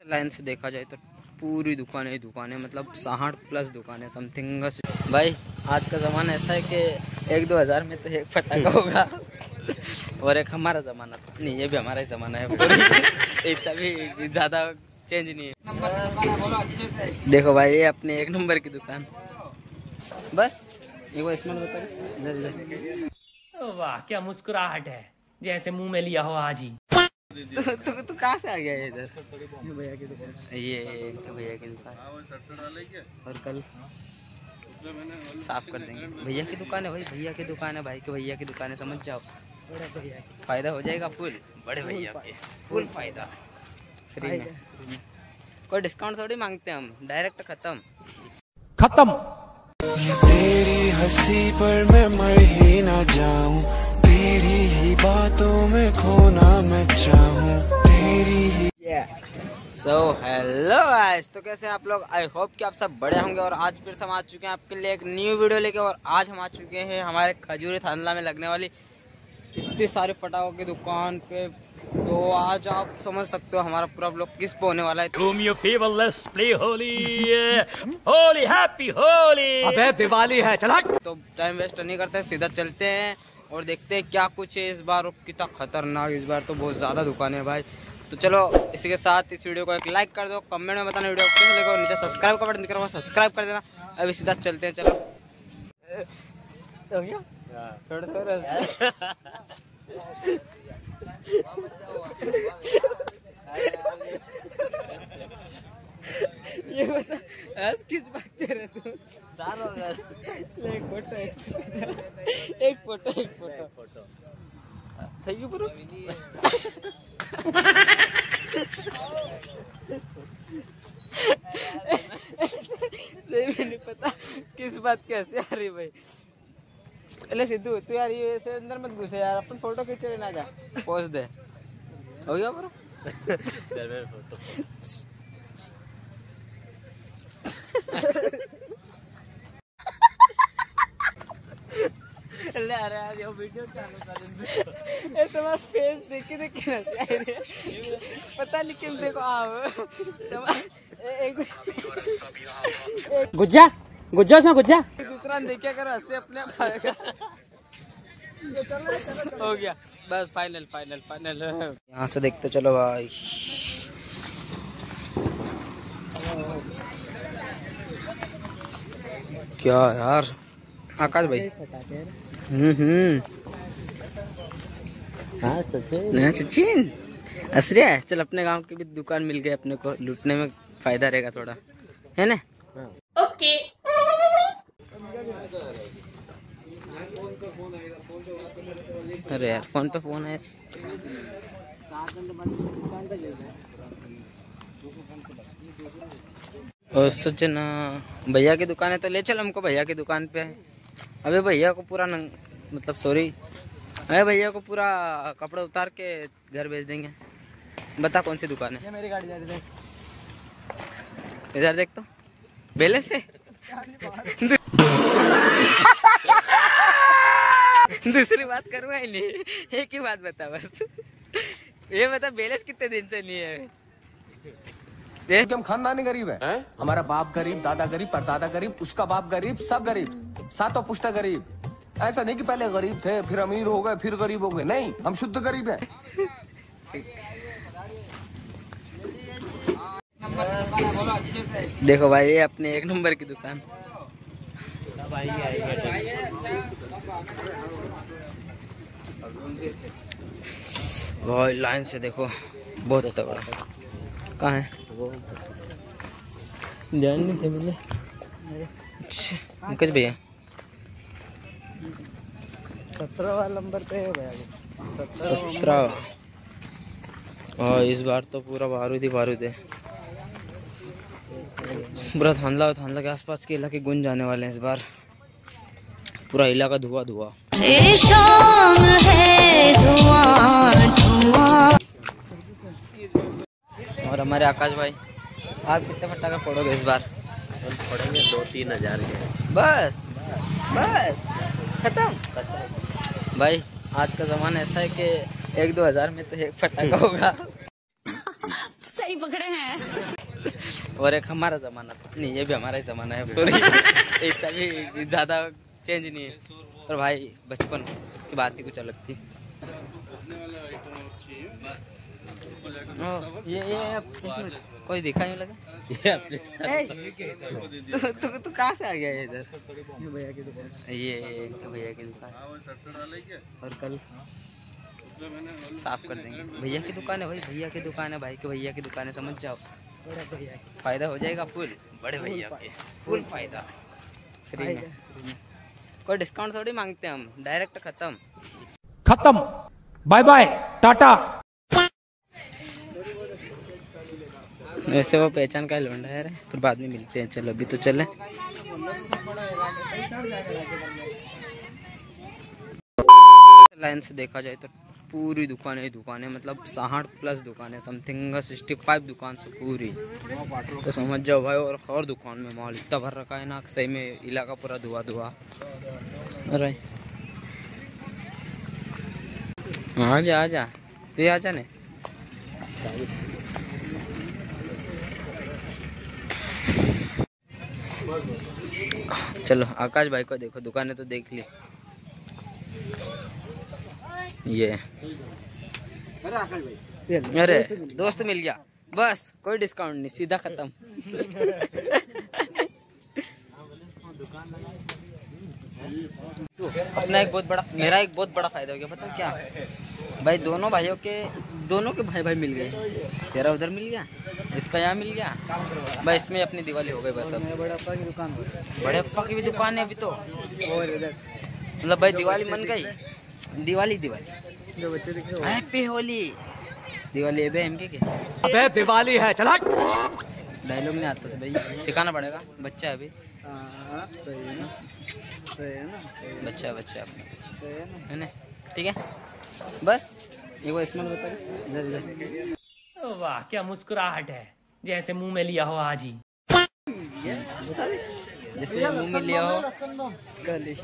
Line से देखा जाए तो पूरी दुकानें ही दुकानें, मतलब 60+ दुकानें समथिंग। भाई आज का ज़माना ऐसा है कि 1-2 हज़ार में तो एक फटाका होगा। और एक हमारा ज़माना था नहीं, ये भी हमारा ही ज़माना है, इतना भी ज़्यादा चेंज नहीं है। देखो भाई ये अपने 1 नंबर की दुकान, बस ये वो इसमें बता। वाह क्या मुस्कुराहट है, जैसे मुंह में लिया हो आज ही। तो कहाँ से आ गया ये इधर? भैया की दुकान, ये तो भैया की दुकान, और कल साफ कर देंगे। भैया की दुकान है भाई, भैया की दुकान है भाई के भैया की दुकान है, समझ जाओ। फायदा हो जाएगा फुल, बड़े भैया के फुल फायदा, फ्री में। कोई डिस्काउंट थोड़ी मांगते हैं हम, डायरेक्ट खत्म। तेरी हंसी पर मैं मर ही ना जाऊं, तेरी ही बातों में खोना मैं चाहूं, तेरी ही। सो हेलो गाइस, तो कैसे हैं आप लोग? आई होप कि आप सब बड़े होंगे। और आज फिर से हम आ चुके हैं आपके लिए एक न्यू वीडियो लेके। और आज हम आ चुके हैं हमारे खजूरी थानला में लगने वाली इतनी सारी पटाखों की दुकान पे। तो आज आप समझ सकते हो हमारा पूरा ब्लॉग किस पे होने वाला है। अबे दिवाली है, चल हट। तो टाइम वेस्ट नहीं करते हैं, सीधा चलते हैं और देखते हैं क्या कुछ है इस बार। कितना खतरनाक इस बार तो बहुत ज़्यादा दुकान है भाई। तो चलो इसी के साथ इस वीडियो को एक लाइक कर दो, कमेंट में बताना वीडियो कैसे लगा, नीचे सब्सक्राइब का बटन दिख रहा है सब्सक्राइब कर देना। अभी सीधा चलते हैं, चलो। हो गया थोड़ा ये बता आज किस बात कर रहे तू? एक फोटो थैंक यू ब्रो। नहीं पता किस बात की हंसी आ रही भाई। अरे सिद्धू तू यार ये ऐसे अंदर मत घुसे यार, अपन फोटो खींच रहे ना, जा पोज दे। हो गया ब्रो? फोटो ले आ रहा है ये वीडियो चालू कर दे। ये तुम्हारा फेस देख के हंसी आ रही है, पता नहीं क्यों। देखो आओ गुज्जा गुज्जा उसमें गुज्जा। दूसरा देखिए करो, हंसे अपने आप आएगा। हो गया बस, फाइनल। यहाँ से देखते चलो भाई। क्या यार आकाश भाई। हाँ सचिन असरिया है। चल अपने गांव की भी दुकान मिल गई अपने को, लूटने में फायदा रहेगा थोड़ा, है ना? ओके। अरे यार फोन पे फोन है। और सचिन भैया की दुकान है तो ले चल हमको भैया की दुकान पे। अबे भैया को पूरा मतलब सॉरी, अरे भैया को पूरा कपड़ा उतार के घर भेज देंगे। बता कौन सी दुकान है? ये मेरी गाड़ी जा रही है, इधर देख तो बेले से। दूसरी बात करूँगा ही नहीं, एक ही बात बता बस। ये बता बैलेंस कितने दिन से नहीं है? हम खानदानी गरीब है, हमारा बाप गरीब, दादा गरीब, परदादा गरीब, उसका बाप गरीब, सब गरीब, सातों पुश्ता गरीब। ऐसा नहीं कि पहले गरीब थे फिर अमीर हो गए फिर गरीब हो गए, नहीं, हम शुद्ध गरीब हैं। देखो भाई ये अपने 1 नंबर की दुकान। भाई लाइन से देखो बहुत तगड़ा। कहाँ है? ध्यान नहीं थे मैंने। अच्छा पंकज भैया 17 नंबर पे है भैया। 17। और इस बार तो पूरा बारूद है। पूरा थानला के आसपास के इलाके गुंज जाने वाले हैं इस बार। पूरा इलाका धुआं। और हमारे आकाश भाई, आप कितने फटाखे फोड़ोगे इस बार? फोड़ेंगे 2-3 हज़ार के। बस खत्म भाई। आज का ज़माना ऐसा है कि 1-2 हज़ार में तो एक फटाका होगा। सही पकड़े हैं। और एक हमारा जमाना था, नहीं ये भी हमारा ही जमाना है, सॉरी इतना भी ज़्यादा चेंज नहीं है। और भाई बचपन की बात ही कुछ अलग थी। ये कोई दिखा नहीं लगा तू कहाँ से आ गया है इधर? भैया की दुकान, ये इनके भैया की दुकान, और कल साफ कर देंगे। भैया की दुकान है भाई, भैया की दुकान है भाई के भैया की दुकान है, समझ जाओ। फायदा हो जाएगा फुल, बड़े भैया के फुल फायदा, फ्री में। कोई डिस्काउंट थोड़ी मांगते हम, डायरेक्ट खत्म। Bye bye tata. वैसे वो पहचान का लौंडा है, फिर बाद में मिलते हैं। चलो अभी तो चले। लाइन से देखा जाए तो पूरी दुकानें दुकानें, मतलब 60+ दुकानें, समथिंग 65 दुकान से पूरी, तो समझ जाओ भाई। और हर दुकान में माल इतना भर रखा है ना, सही में इलाका पूरा धुआ धुआ। अरे आजा आजा, तो आजा ने। चलो आकाश भाई को देखो, दुकानें तो देख ली। ये अरे दोस्त मिल गया, बस कोई डिस्काउंट नहीं, सीधा खत्म। अपना एक बहुत बड़ा, मेरा एक बहुत बड़ा फायदा हो गया, पता क्या भाई? दोनों के भाई भाई मिल गए। तेरा उधर मिल गया, इसका यहाँ मिल गया, भाई इसमें अपनी दिवाली हो गई बस। अब बड़े अप्पा की दुकान, बड़े अप्पा की भी दुकान है अभी तो, मतलब भाई दिवाली मन गई। दिवाली जो बच्चे दिख रहे हैं, हैप्पी होली, दिवाली अबे दिवाली है, चल हट। डायलॉग नहीं आता भाई, सिखाना पड़ेगा, बच्चा है अभी। सही है ना, सही है ना, बच्चा अपना सही है है ना, ठीक है। बस एक बार इसमें बता दे। वाह क्या मुस्कुराहट है, जैसे मुंह में लिया हो आज ही। जैसे मुंह में लिया हो कल।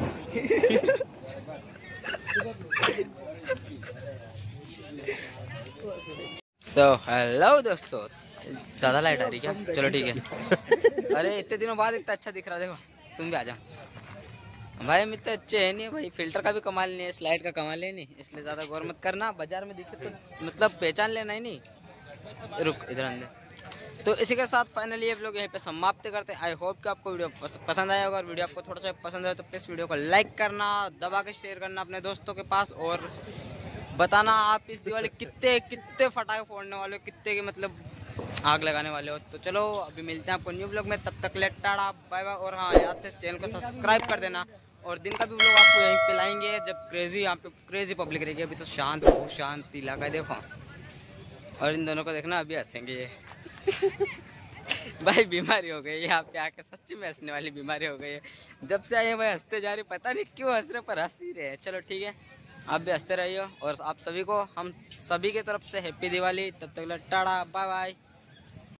सो हेलो दोस्तों, ज़्यादा लाइट आ रही क्या? चलो ठीक है। अरे इतने दिनों बाद इतना अच्छा दिख रहा, देखो तुम भी आ जाओ भाई। हम इतने अच्छे हैं नहीं भाई, फिल्टर का भी कमाल नहीं है, स्लाइड का कमाल है नहीं, इसलिए ज़्यादा गौर मत करना। बाजार में दिखे तो मतलब पहचान लेना ही नहीं। रुक इधर अंदर। तो इसी के साथ फाइनली ये लोग यहीं पे समाप्त करते हैं। आई होप कि आपको वीडियो पसंद आया होगा। वीडियो आपको थोड़ा सा पसंद आया तो प्लीज़ वीडियो को लाइक करना, दबा के शेयर करना अपने दोस्तों के पास, और बताना आप इस दिवाली कितने फटाखे फोड़ने वाले हो, कितने के मतलब आग लगाने वाले हो। तो चलो अभी मिलते हैं आपको न्यू ब्लॉग में, तब तक लेट टाटा बाय बाय। और हाँ, याद से चैनल को सब्सक्राइब कर देना। और दिन का भी ब्लॉग आपको यहीं पे लाएंगे जब क्रेजी, यहाँ पे क्रेजी पब्लिक रहेगी। अभी तो शांत, बहुत शांत इलाका है, देखो। और इन दोनों को देखना, अभी हंसेंगे ये। भाई बीमारी हो गई यहाँ पे आके, सच्ची में हंसने वाली बीमारी हो गई है। जब से आए भाई हंसते जा रहे, पता नहीं क्यों हंस रहे, पर हंस ही रहे। चलो ठीक है, आप भी हंसते रहिए। और आप सभी को, हम सभी की तरफ से हैप्पी दिवाली। तब तक टाटा बाय बाय।